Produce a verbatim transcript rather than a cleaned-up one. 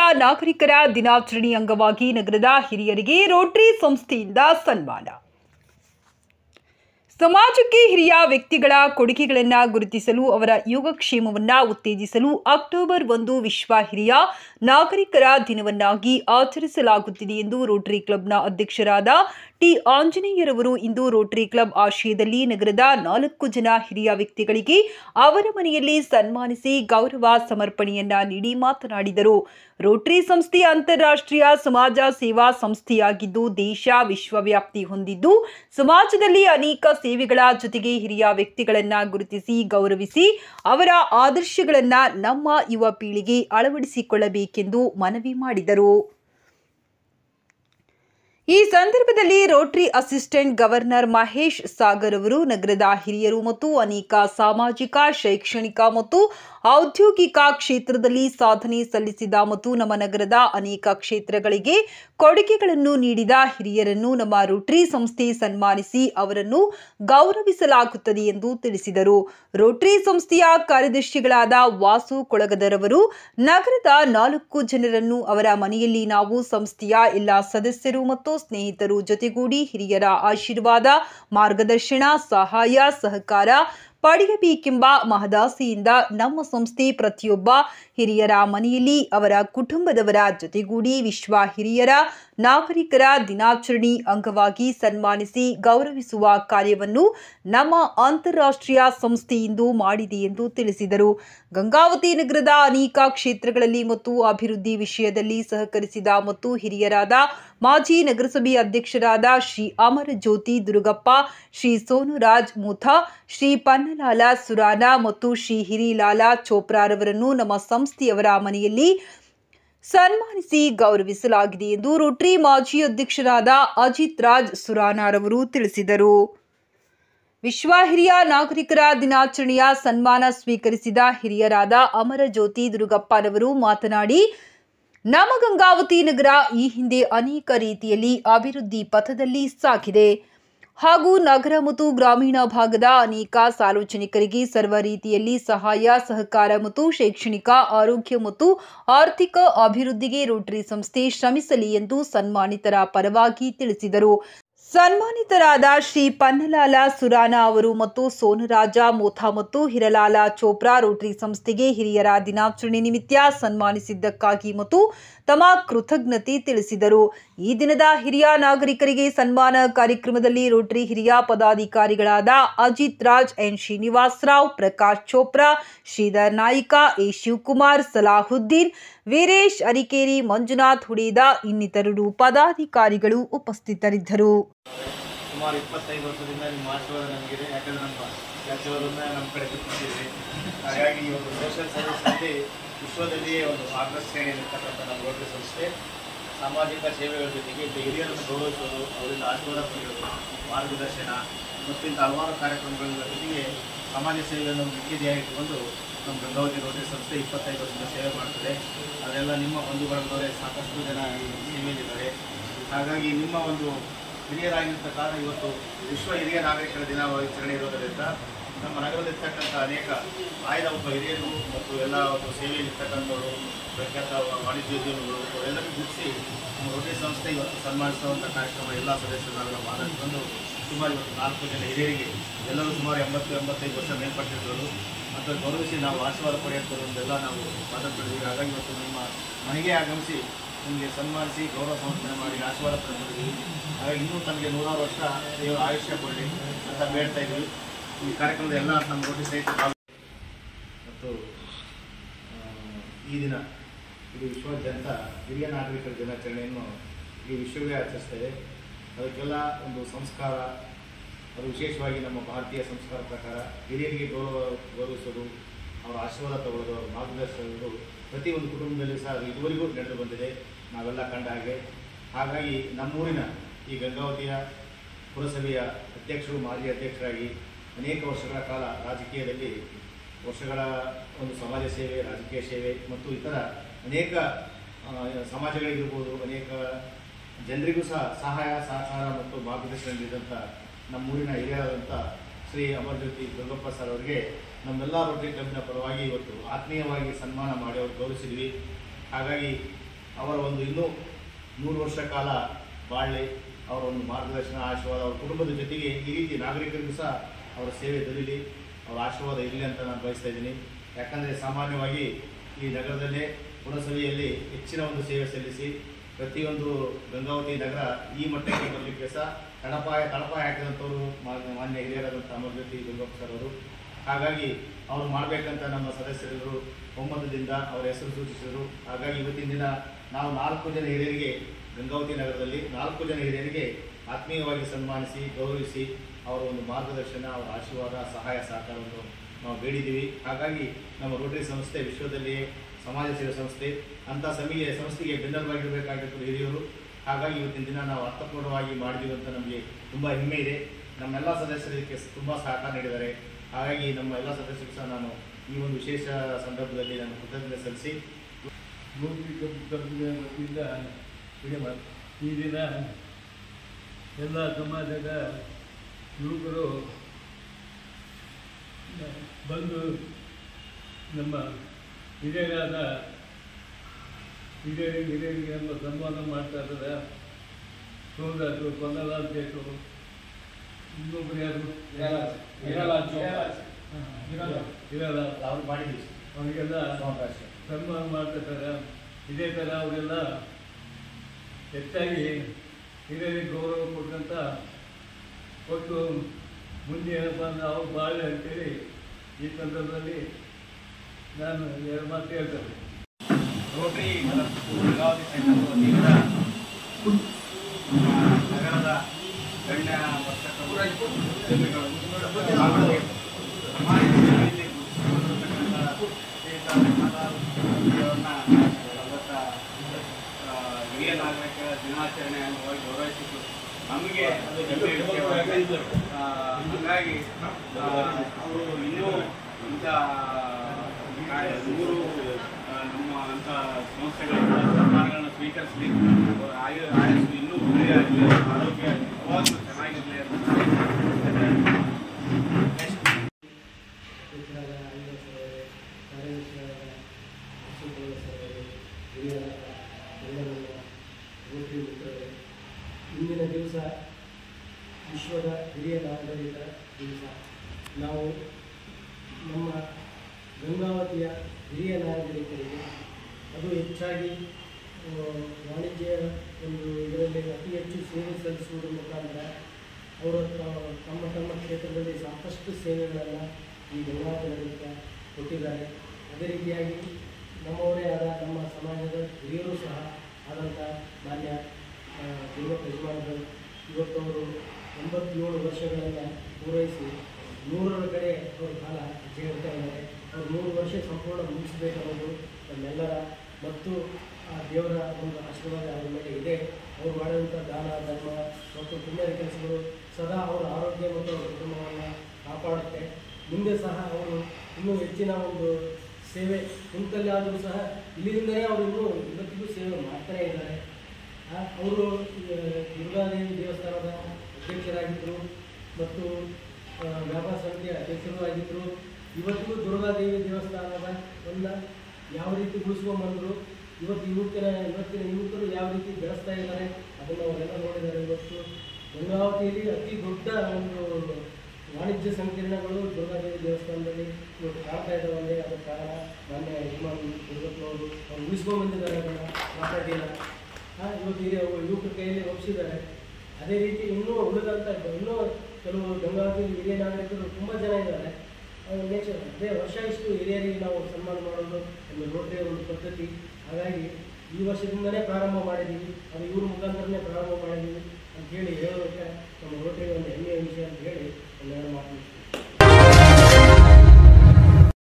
ನಾಗರಿಕರ ದಿನಾಚರಣೆ ಅಂಗವಾಗಿ ನಗರದ ಹಿರಿಯರಿಗೆ ರೋಟರಿ ಸಂಸ್ಥೆಯಿಂದ ಸನ್ಮಾನ. ಸಮಾಜಕ್ಕೆ ಹಿರಿಯ ವ್ಯಕ್ತಿಗಳ ಕೊಡುಗೆಗಳನ್ನು ಗುರುತಿಸಲು ಅವರ ಯೋಗಕ್ಷೇಮವನ್ನು ಉತ್ತೇಜಿಸಲು ಅಕ್ಟೋಬರ್ ಒಂದು ವಿಶ್ವ ಹಿರಿಯ ನಾಗರಿಕರ ದಿನವನ್ನಾಗಿ ಆಚರಿಸಲಾಗುತ್ತಿದೆ ಎಂದು ರೋಟರಿ ಕ್ಲಬ್ನ ಅಧ್ಯಕ್ಷರಾದ ಟಿ ಆಂಜನೇಯರವರು ಇಂದು ರೋಟರಿ ಕ್ಲಬ್ ಆಶ್ರಯದಲ್ಲಿ ನಗರದ ನಾಲ್ಕು ಜನ ಹಿರಿಯ ವ್ಯಕ್ತಿಗಳಿಗೆ ಅವರ ಮನೆಯಲ್ಲಿ ಸನ್ಮಾನಿಸಿ ಗೌರವ ಸಮರ್ಪಣೆಯನ್ನ ನೀಡಿ ಮಾತನಾಡಿದರು. ರೋಟರಿ ಸಂಸ್ಥೆ ಅಂತಾರಾಷ್ಟ್ರೀಯ ಸಮಾಜ ಸೇವಾ ಸಂಸ್ಥೆಯಾಗಿದ್ದು ದೇಶ ವಿಶ್ವವ್ಯಾಪ್ತಿ ಹೊಂದಿದ್ದು ಸಮಾಜದಲ್ಲಿ ಅನೇಕ ಸೇವೆಗಳ ಜೊತೆಗೆ ಹಿರಿಯ ವ್ಯಕ್ತಿಗಳನ್ನ ಗುರುತಿಸಿ ಗೌರವಿಸಿ ಅವರ ಆದರ್ಶಗಳನ್ನ ನಮ್ಮ ಯುವ ಪೀಳಿಗೆ ಅಳವಡಿಸಿಕೊಳ್ಳಬೇಕೆಂದು ಮನವಿ ಮಾಡಿದರು. ಈ ಸಂದರ್ಭದಲ್ಲಿ Rotary assistant governor Mahesh Sagar ಅವರು ನಗರದ ಹಿರಿಯರು ಮತ್ತು ಅನೇಕ ಸಾಮಾಜಿಕ, ಶೈಕ್ಷಣಿಕ ಮತ್ತು ಔದ್ಯೋಗಿಕ ಕ್ಷೇತ್ರದಲ್ಲಿ ಸಾಧನೆ ಸಲ್ಲಿಸಿದ ಮತ್ತು ನಮ್ಮ ನಗರದ ಅನೇಕ ಕ್ಷೇತ್ರಗಳಿಗೆ ಕೊಡುಗೆಗಳನ್ನು ನೀಡಿದ ಹಿರಿಯರನ್ನು ನಮ್ಮ ರೋಟರಿ ಸಂಸ್ಥೆ ಸನ್ಮಾನಿಸಿ ಅವರನ್ನು ಗೌರವಿಸಲಾಗುತ್ತದೆ ಎಂದು ತಿಳಿಸಿದರು. ರೋಟರಿ ಸಂಸ್ಥೆಯ ಕಾರ್ಯದರ್ಶಿಗಳಾದ ವಾಸು ಕೊಳಗದರವರು ನಗರದ ನಾಲ್ಕು ಜನರನ್ನು ಅವರ ಮನೆಯಲ್ಲಿ ನಾವು ಸಂಸ್ಥೆಯ ಎಲ್ಲ ಸದಸ್ಯರು ಮತ್ತು ಸ್ನೇಹಿತರು ಜೊತೆಗೂಡಿ ಹಿರಿಯರ ಆಶೀರ್ವಾದ, ಮಾರ್ಗದರ್ಶನ, ಸಹಾಯ, ಸಹಕಾರ ಪಡೆಯಬೇಕೆಂಬ ಮಹದಾಸೆಯಿಂದ ನಮ್ಮ ಸಂಸ್ಥೆ ಪ್ರತಿಯೊಬ್ಬ ಹಿರಿಯರ ಮನೆಯಲ್ಲಿ ಅವರ ಕುಟುಂಬದವರ ಜೊತೆಗೂಡಿ ವಿಶ್ವ ಹಿರಿಯರ ನಾಗರಿಕರ ದಿನಾಚರಣೆ ಅಂಗವಾಗಿ ಸನ್ಮಾನಿಸಿ ಗೌರವಿಸುವ ಕಾರ್ಯವನ್ನು ನಮ್ಮ ಅಂತಾರಾಷ್ಟ್ರೀಯ ಸಂಸ್ಥೆಯಿಂದ ಮಾಡಿದೆ ಎಂದು ತಿಳಿಸಿದರು. ಗಂಗಾವತಿ ನಗರದ ಅನೇಕ ಕ್ಷೇತ್ರಗಳಲ್ಲಿ ಮತ್ತು ಅಭಿವೃದ್ಧಿ ವಿಷಯದಲ್ಲಿ ಸಹಕರಿಸಿದ ಮತ್ತು ಹಿರಿಯರಾದ ಮಾಜಿ ನಗರಸಭೆ ಅಧ್ಯಕ್ಷರಾದ ಶ್ರೀ ಅಮರಜ್ಯೋತಿ ದುರುಗಪ್ಪ, ಶ್ರೀ ಸೋನುರಾಜ್ ಮುಥಾ, ಶ್ರೀ ಪನ್ನಲಾಲ ಸುರಾನ ಮತ್ತು ಶ್ರೀ ಹಿರಿಲಾಲ ಚೋಪ್ರಾರವರನ್ನು ನಮ್ಮ ಸಂಸ್ಥೆಯವರ ಮನೆಯಲ್ಲಿ ಸನ್ಮಾನಿಸಿ ಗೌರವಿಸಲಾಗಿದೆ ಎಂದು ರೋಟರಿ ಮಾಜಿ ಅಧ್ಯಕ್ಷರಾದ ಅಜಿತ್ ರಾಜ್ ಸುರಾನಾರವರು ತಿಳಿಸಿದರು. ವಿಶ್ವ ಹಿರಿಯ ನಾಗರಿಕರ ದಿನಾಚರಣೆಯ ಸನ್ಮಾನ ಸ್ವೀಕರಿಸಿದ ಹಿರಿಯರಾದ ಅಮರಜ್ಯೋತಿ ದುರುಗಪ್ಪನವರು ಮಾತನಾಡಿ, ನಮ್ಮ ಗಂಗಾವತಿ ನಗರ ಈ ಹಿಂದೆ ಅನೇಕ ರೀತಿಯಲ್ಲಿ ಅಭಿವೃದ್ಧಿ ಪಥದಲ್ಲಿ ಸಾಗಿದೆ ಹಾಗೂ ನಗರ ಮತ್ತು ಗ್ರಾಮೀಣ ಭಾಗದ ಅನೇಕ ಸಾರ್ವಜನಿಕರಿಗೆ ಸರ್ವ ರೀತಿಯಲ್ಲಿ ಸಹಾಯ, ಸಹಕಾರ ಮತ್ತು ಶೈಕ್ಷಣಿಕ, ಆರೋಗ್ಯ ಮತ್ತು ಆರ್ಥಿಕ ಅಭಿವೃದ್ಧಿಗೆ ರೋಟರಿ ಸಂಸ್ಥೆ ಶ್ರಮಿಸಲಿ ಎಂದು ಸನ್ಮಾನಿತರ ಪರವಾಗಿ ತಿಳಿಸಿದರು. ಸನ್ಮಾನಿತರಾದ ಶ್ರೀ ಪನ್ನಲಾಲ ಸುರಾನ ಅವರು ಮತ್ತು ಸೋನರಾಜ ಮೋಥಾ ಮತ್ತು ಹಿರಲಾಲ ಚೋಪ್ರಾ ರೋಟರಿ ಸಂಸ್ಥೆಗೆ ಹಿರಿಯರ ದಿನಾಚರಣೆ ನಿಮಿತ್ತ ಸನ್ಮಾನಿಸಿದ್ದಕ್ಕಾಗಿ ಮತ್ತು ತಮ್ಮ ಕೃತಜ್ಞತೆ ತಿಳಿಸಿದರು. ಈ ದಿನದ ಹಿರಿಯ ನಾಗರಿಕರಿಗೆ ಸನ್ಮಾನ ಕಾರ್ಯಕ್ರಮದಲ್ಲಿ ರೋಟರಿ ಹಿರಿಯ ಪದಾಧಿಕಾರಿಗಳಾದ ಅಜಿತ್ ರಾಜ್, ಎನ್ ಶ್ರೀನಿವಾಸ್ ರಾವ್, ಪ್ರಕಾಶ್ ಚೋಪ್ರಾ, ಶ್ರೀಧರ್ ನಾಯ್ಕ, ಎ ಶಿವಕುಮಾರ್, ಸಲಾಹುದ್ದೀನ್, ವೀರೇಶ್ ಅರಿಕೇರಿ, ಮಂಜುನಾಥ್ ಹುಡೇದ ಇನ್ನಿತರರು ಪದಾಧಿಕಾರಿಗಳು ಉಪಸ್ಥಿತರಿದ್ದರು. ಸುಮಾರು ಇಪ್ಪತ್ತೈದು ವರ್ಷದಿಂದ ನಿಮ್ಮ ಆಶೀರ್ವಾದ ನಮಗಿದೆ. ಯಾಕಂದರೆ ನಮ್ಮ ರಾಜ್ಯವರನ್ನ ನಮ್ಮ ಕಡೆ ಬಿಟ್ಟಿದ್ದೀವಿ. ಹಾಗಾಗಿ ಈ ಒಂದು ಸೋಷಿಯಲ್ ಸರ್ವಿಸ್ನಲ್ಲಿ ವಿಶ್ವದಲ್ಲಿಯೇ ಒಂದು ಅಗ್ರ ಶ್ರೇಣಿಯಲ್ಲಿರ್ತಕ್ಕಂಥ ನಮ್ಮ ರೋಟರಿ ಸಂಸ್ಥೆ ಸಾಮಾಜಿಕ ಸೇವೆಗಳ ಜೊತೆಗೆ ಹಿರಿಯರನ್ನು ಗೌರವಿಸೋದು, ಅವರಿಂದ ಆಶೀರ್ವಾದ ಪಡೆಯೋದು, ಮಾರ್ಗದರ್ಶನ ಮತ್ತು ಇಂಥ ಹಲವಾರು ಕಾರ್ಯಕ್ರಮಗಳ ಜೊತೆಗೆ ಸಮಾಜ ಸೇವೆಯನ್ನು ಮುಖ್ಯತೆಯಾಗಿ ಇಟ್ಟುಕೊಂಡು ನಮ್ಮ ಗಂಗಾವತಿ ರೋಟರಿ ಸಂಸ್ಥೆ ಇಪ್ಪತ್ತೈದು ವರ್ಷದಿಂದ ಸೇವೆ ಮಾಡ್ತದೆ. ಅದೆಲ್ಲ ನಿಮ್ಮ ಬಂಧುಗಳವರೇ ಸಾಕಷ್ಟು ಜನ ಈ ಸೇವೆಯಲ್ಲಿದ್ದಾರೆ. ಹಾಗಾಗಿ ನಿಮ್ಮ ಒಂದು ಹಿರಿಯರಾಗಿದ್ದ ಕಾರಣ ಇವತ್ತು ವಿಶ್ವ ಹಿರಿಯ ನಾಗರಿಕರ ದಿನಾಚರಣೆ ಇರೋದರಿಂದ ನಮ್ಮ ನಗರದಲ್ಲಿರ್ತಕ್ಕಂಥ ಅನೇಕ ಆಯ್ದ ಒಬ್ಬ ಹಿರಿಯರಿಗೂ ಮತ್ತು ಎಲ್ಲ ಒಂದು ಸೇವೆಯಲ್ಲಿರ್ತಕ್ಕಂಥವರು, ಪ್ರಖ್ಯಾತ ವಾಣಿಜ್ಯೋದ್ಯಮಿಗಳು ಅವರೆಲ್ಲರಿಗೂ ಗುರುತಿಸಿ ನಮ್ಮ ರೋಟರಿ ಸಂಸ್ಥೆ ಇವತ್ತು ಸನ್ಮಾನಿಸುವಂಥ ಕಾರ್ಯಕ್ರಮ ಎಲ್ಲ ಸದಸ್ಯರನ್ನು ಮಾತಾಡಿಕೊಂಡು ಸುಮಾರು ಇವತ್ತು ನಾಲ್ಕು ಜನ ಹಿರಿಯರಿಗೆ ಎಲ್ಲರೂ ಸುಮಾರು ಎಂಬತ್ತು ಎಂಬತ್ತೈದು ವರ್ಷ ಮೇಲ್ಪಟ್ಟಿರೋರು ಮತ್ತು ಗೌರವಿಸಿ ನಾವು ಆಶೀರ್ವಾದ ಪಡೆಯುವಂಥದ್ದೆಲ್ಲ ನಾವು ಮಾತಾಡ್ತಿದ್ದೀವಿ. ಹಾಗಾಗಿ ಇವತ್ತು ನಿಮ್ಮ ಮನೆಗೆ ಆಗಮಿಸಿ ನಿಮಗೆ ಸನ್ಮಾನಿಸಿ ಗೌರವ ಸಮರ್ಪಣೆ ಮಾಡಿ ಆಶೀರ್ವಾದ ಪಡೆದಿದ್ದೀವಿ. ಹಾಗಾಗಿ ಇನ್ನೂ ತಮಗೆ ನೂರಾರು ವರ್ಷ ದೇವರ ಆಯುಷ್ಯ ಕೊಡಲಿ ಅಂತ ಬೇಡ್ತಾ ಇದ್ದೀವಿ. ಈ ಕಾರ್ಯಕ್ರಮದ ಎಲ್ಲ ನಮ್ಮ ರೋಟರಿ ಸಹಿತ ಮತ್ತು ಈ ದಿನ ಇದು ವಿಶ್ವಾದ್ಯಂತ ಹಿರಿಯ ನಾಗರಿಕರ ದಿನಾಚರಣೆಯನ್ನು ಈ ವಿಶ್ವವೇ ಆಚರಿಸ್ತೇವೆ. ಅದಕ್ಕೆಲ್ಲ ಒಂದು ಸಂಸ್ಕಾರ, ಅದು ವಿಶೇಷವಾಗಿ ನಮ್ಮ ಭಾರತೀಯ ಸಂಸ್ಕಾರ ಪ್ರಕಾರ ಹಿರಿಯರಿಗೆ ಗೌರವ ಗೌರವಿಸೋದು, ಅವರ ಆಶೀರ್ವಾದ ತಗೊಳ್ಳೋದು, ಅವರ ಮಾರ್ಗದರ್ಶನಗಳು ಪ್ರತಿಯೊಂದು ಕುಟುಂಬದಲ್ಲಿ ಸಹ ಇದುವರೆಗೂ ನಡೆದು ಬಂದಿದೆ, ನಾವೆಲ್ಲ ಕಂಡ ಹಾಗೆ. ಹಾಗಾಗಿ ನಮ್ಮೂರಿನ ಈ ಗಂಗಾವತಿಯ ಪುರಸಭೆಯ ಅಧ್ಯಕ್ಷರು, ಮಾಜಿ ಅಧ್ಯಕ್ಷರಾಗಿ ಅನೇಕ ವರ್ಷಗಳ ಕಾಲ ರಾಜಕೀಯದಲ್ಲಿ ವರ್ಷಗಳ ಒಂದು ಸಮಾಜ ಸೇವೆ, ರಾಜಕೀಯ ಸೇವೆ ಮತ್ತು ಇತರ ಅನೇಕ ಸಮಾಜಗಳಿಗಿರ್ಬೋದು, ಅನೇಕ ಜನರಿಗೂ ಸಹ ಸಹಾಯ, ಸಹಕಾರ ಮತ್ತು ಮಾರ್ಗದರ್ಶನ ನೀಡಿದಂಥ ನಮ್ಮೂರಿನ ಹಿರಿಯರಾದಂಥ ಶ್ರೀ ಅಮರಜ್ಯೋತಿ ದುರ್ಗಪ್ಪ ಸರ್ ಅವರಿಗೆ ನಮ್ಮೆಲ್ಲ ರೋಟರಿ ಕ್ಲಬ್ನ ಪರವಾಗಿ ಇವತ್ತು ಆತ್ಮೀಯವಾಗಿ ಸನ್ಮಾನ ಮಾಡಿ ಅವರು ಗೌರವಿಸಿದ್ವಿ. ಹಾಗಾಗಿ ಅವರ ಒಂದು ಇನ್ನೂ ನೂರು ವರ್ಷ ಕಾಲ ಬಾಳಲಿ, ಅವರ ಒಂದು ಮಾರ್ಗದರ್ಶನ ಆಶೀರ್ವಾದ ಅವರ ಕುಟುಂಬದ ಜೊತೆಗೆ ಈ ರೀತಿ ನಾಗರಿಕರಿಗೂ ಸಹ ಅವರ ಸೇವೆ ದೊರೀಲಿ, ಅವರ ಆಶೀರ್ವಾದ ಇರಲಿ ಅಂತ ನಾನು ಬಯಸ್ತಾ ಇದ್ದೀನಿ. ಯಾಕಂದರೆ ಸಾಮಾನ್ಯವಾಗಿ ಈ ನಗರದಲ್ಲೇ ಪುರಸಭೆಯಲ್ಲಿ ಹೆಚ್ಚಿನ ಒಂದು ಸೇವೆ ಸಲ್ಲಿಸಿ ಪ್ರತಿಯೊಂದು ಗಂಗಾವತಿ ನಗರ ಈ ಮಟ್ಟಕ್ಕೆ ಬರಲಿಕ್ಕೆ ಸಹ ತಳಪಾಯ ತಳಪಾಯ ಹಾಕಿದಂಥವರು ಮಾನ್ಯ ಹಿರಿಯರಾದಂಥ ಅಮರಜ್ಯೋತಿ ಗಂಗೋಪ್ ಸರ್ ಅವರು. ಹಾಗಾಗಿ ಅವರು ಮಾಡಬೇಕಂತ ನಮ್ಮ ಸದಸ್ಯರು ಒಮ್ಮತದಿಂದ ಅವರ ಹೆಸರು ಸೂಚಿಸಿದರು. ಹಾಗಾಗಿ ಇವತ್ತಿನ ದಿನ ನಾವು ನಾಲ್ಕು ಜನ ಹಿರಿಯರಿಗೆ ಗಂಗಾವತಿ ನಗರದಲ್ಲಿ ನಾಲ್ಕು ಜನ ಹಿರಿಯರಿಗೆ ಆತ್ಮೀಯವಾಗಿ ಸನ್ಮಾನಿಸಿ ಗೌರವಿಸಿ ಅವರ ಒಂದು ಮಾರ್ಗದರ್ಶನ, ಅವರ ಆಶೀರ್ವಾದ, ಸಹಾಯ ಸಹಕಾರವನ್ನು ನಾವು ಬೇಡಿದ್ದೀವಿ. ಹಾಗಾಗಿ ನಮ್ಮ ರೋಟರಿ ಸಂಸ್ಥೆ ವಿಶ್ವದಲ್ಲಿಯೇ ಸಮಾಜ ಸೇವೆ ಸಂಸ್ಥೆ ಅಂಥ ಸಮಿಗೆ ಸಂಸ್ಥೆಗೆ ಬೆನ್ನೆಲುಬಾಗಿರಬೇಕಾಗಿತ್ತು ಹಿರಿಯರು. ಹಾಗಾಗಿ ಇವತ್ತಿನ ದಿನ ನಾವು ಅರ್ಥಪೂರ್ಣವಾಗಿ ಮಾಡಿದ್ದೀವಿ ಅಂತ ನಮಗೆ ತುಂಬ ಹೆಮ್ಮೆ ಇದೆ. ನಮ್ಮೆಲ್ಲ ಸದಸ್ಯರಿಗೆ ತುಂಬ ಸಹಕಾರ ನೀಡಿದ್ದಾರೆ. ಹಾಗಾಗಿ ನಮ್ಮ ಎಲ್ಲ ಸದಸ್ಯರು ಸಹ ನಾನು ಈ ಒಂದು ವಿಶೇಷ ಸಂದರ್ಭದಲ್ಲಿ ನಾನು ಕೃತಜ್ಞತೆ ಸಲ್ಲಿಸಿ ವತಿಯಿಂದ ಈ ದಿನ ಎಲ್ಲ ಸಮಾಜದ ಯುವಕರು ಬಂದು ನಮ್ಮ ಹಿರಿಯರಾದ ಹಿರಿಯರಿಗೆ ಹಿರಿಯರಿಗೆ ನಮ್ಮ ಸನ್ಮಾನ ಮಾಡ್ತಾ ಇದ್ದಾರೆ. ಸೋದರರು ಕೊಂದಲಾಲ್ ಶೇಖರು, ಇನ್ನೊಬ್ಬರು ಯಾರು ಇರಲ್ಲ ಅವ್ರು ಮಾಡಿದ್ದೀವಿ, ಅವರಿಗೆಲ್ಲ ಸನ್ಮಾನ ಮಾಡ್ತಿದ್ದಾರೆ. ಇದೇ ಥರ ಅವರೆಲ್ಲ ಹೆಚ್ಚಾಗಿ ಹಿರಿಯರಿಗೆ ಗೌರವ ಕೊಟ್ಟಂತ ಕೊಟ್ಟು ಮುಂದೆ ಏನಪ್ಪ ಅಂದರೆ ಅವ್ರು ಬಾಳೆ ಅಂತೇಳಿ ಈ ಸಂದರ್ಭದಲ್ಲಿ ನಾನು ಎರಡು ಮಾತು ಹೇಳ್ತೇನೆ. ರೋಟರಿ ಗಂಗಾವತಿ ಸೆಂಟರ್ ವತಿಯಿಂದ ನಗರದ ಗಣ್ಯ ವರ್ಷಗಳು ಹಿರಿಯ ನಾಗರಿಕರ ದಿನಾಚರಣೆ ಅಂಗವಾಗಿ ಗೌರವಿಸಿದ್ದು ನಮಗೆ ಅದು ಹೆಮ್ಮೆ ವಿಷಯವಾಗಿದೆ. ಹಾಗಾಗಿ ಅವರು ಇನ್ನೂ ಇಂಥ ನೂರು ನಮ್ಮ ಅಂಥ ಸಂಸ್ಥೆಗಳಿಂದ ಸನ್ಮಾನಗಳನ್ನು ಸ್ವೀಕರಿಸಲಿ, ಅವರ ಆಯು ಆಯಸ್ಸು ಇನ್ನೂ ಒಳ್ಳೆಯಾಗಲಿ, ಆರೋಗ್ಯ ಯಾವಾಗಲೂ ಚೆನ್ನಾಗಿರಲಿ ಅಂತ ಇಂದಿನ ದಿವಸ ವಿಶ್ವದ ಹಿರಿಯ ನಾಗರಿಕರ ದಿವಸ. ನಾವು ನಮ್ಮ ಗಂಗಾವತಿಯ ಹಿರಿಯ ನಾಗರಿಕರಿಗೆ ಅದು ಹೆಚ್ಚಾಗಿ ವಾಣಿಜ್ಯ ಒಂದು ಇದರಲ್ಲಿ ಅತಿ ಹೆಚ್ಚು ಸೇವೆ ಸಲ್ಲಿಸುವುದರ ಮುಖಾಂತರ ಅವರು ತಮ್ಮ ತಮ್ಮ ಕ್ಷೇತ್ರದಲ್ಲಿ ಸಾಕಷ್ಟು ಸೇವೆಗಳನ್ನು ಈ ಗಂಗಾವತಿ ನಗರಕ್ಕೆ ಕೊಟ್ಟಿದ್ದಾರೆ. ಅದೇ ರೀತಿಯಾಗಿ ನಮ್ಮವರೇ ಆದ ನಮ್ಮ ಸಮಾಜದ ಹಿರಿಯರು ಸಹ ಆದಂಥ ಮಾನ್ಯ ದೇವಪ್ಪ ಯಜಮಾನರು ಇವತ್ತವರು ಎಂಬತ್ತೇಳು ವರ್ಷಗಳನ್ನು ಪೂರೈಸಿ ನೂರರ ಕಡೆ ಅವರ ಕಾಲ ಹೆಜ್ಜೆ ಇಡ್ತಾ ಇದ್ದಾರೆ. ಅವರು ನೂರು ವರ್ಷ ಸಂಪೂರ್ಣ ಮುಗಿಸಬೇಕನ್ನೋದು ನಮ್ಮೆಲ್ಲರ ಮತ್ತು ಆ ದೇವರ ಒಂದು ಆಶೀರ್ವಾದ ಅವರ ಮೇಲೆ ಇದೆ. ಅವರು ಮಾಡಿದಂಥ ದಾನ ಧರ್ಮ ಮತ್ತು ಪುಣ್ಯದ ಕೆಲಸಗಳು ಸದಾ ಅವರ ಆರೋಗ್ಯ ಮತ್ತು ಅವರ ಕುಟುಂಬವನ್ನು ಕಾಪಾಡುತ್ತೆ. ಮುಂದೆ ಸಹ ಅವರು ಇನ್ನೂ ಹೆಚ್ಚಿನ ಒಂದು ಸೇವೆ ಕುಂತಲ್ಲಾದರೂ ಸಹ ಇಲ್ಲಿಂದಲೇ ಅವರು ಇನ್ನೂ ಇವತ್ತಿಗೂ ಸೇವೆ ಮಾಡ್ತಾನೇ ಇದ್ದಾರೆ. ಅವರು ದುರ್ಗಾದೇವಿ ದೇವಸ್ಥಾನದ ಅಧ್ಯಕ್ಷರಾಗಿದ್ದರು ಮತ್ತು ವ್ಯಾಪಾರ ಸಮಿತಿಯ ಅಧ್ಯಕ್ಷರು ಆಗಿದ್ದರು. ಇವತ್ತಿಗೂ ದುರ್ಗಾದೇವಿ ದೇವಸ್ಥಾನದ ಒಂದು ಯಾವ ರೀತಿ ಉಳಿಸ್ಕೊಂಡ್ಬಂದರು, ಇವತ್ತು ಯುವಕರ ಇವತ್ತಿನ ಯುವಕರು ಯಾವ ರೀತಿ ಬೆಳೆಸ್ತಾ ಇದ್ದಾರೆ ಅದನ್ನು ಅವರೆಲ್ಲ ನೋಡಿದ್ದಾರೆ. ಇವತ್ತು ಗಂಗಾವತಿಯಲ್ಲಿ ಅತಿ ದೊಡ್ಡ ಒಂದು ವಾಣಿಜ್ಯ ಸಂಕೀರ್ಣಗಳು ದುರ್ಗಾದೇವಿ ದೇವಸ್ಥಾನದಲ್ಲಿ ಇವತ್ತು ಕಾಣ್ತಾ ಇದ್ದಾವೆ. ಅದರ ಕಾರಣ ಮಾನ್ಯ ಯಜಮಾನ್ ದುರ್ಗಪ್ಪನವರು ಅವ್ರು ಉಳಿಸ್ಕೊಂಡು ಬಂದಿದ್ದಾರೆ, ಅದನ್ನು ಮಾತಾಡಿಲ್ಲ. ಇವತ್ತು ಹಿರಿಯ ಯುವಕರ ಕೈಯಲ್ಲಿ ಒಪ್ಪಿಸಿದ್ದಾರೆ. ಅದೇ ರೀತಿ ಇನ್ನೂ ಉಳಿದಂಥ ಇನ್ನೂ ಕೆಲವು ಗಂಗಾವತಿ ಹಿರಿಯ ನಾಗರಿಕರು ತುಂಬ ಜನ ಇದ್ದಾರೆ. ನೆಕ್ಸ್ಟ್ ಅದೇ ವರ್ಷ ಇಷ್ಟು ಹಿರಿಯರಿಗೆ ನಾವು ಸನ್ಮಾನ ಮಾಡೋದು ಒಂದು ರೋಟರಿಯ ಒಂದು ಪದ್ಧತಿ. ಹಾಗಾಗಿ ಈ ವರ್ಷದಿಂದಲೇ ಪ್ರಾರಂಭ ಮಾಡಿದ್ದೀವಿ, ಅದು ಇವ್ರ ಮುಖಾಂತರನೇ ಪ್ರಾರಂಭ ಮಾಡಿದ್ದೀವಿ ಅಂತ ಹೇಳಿ ಹೇಳೋದಕ್ಕೆ ನಮ್ಮ ರೋಟರಿ ಒಂದು ಹೆಮ್ಮೆಯ ವಿಷಯ ಅಂತ ಹೇಳಿ ಒಂದೆರಡು ಮಾತು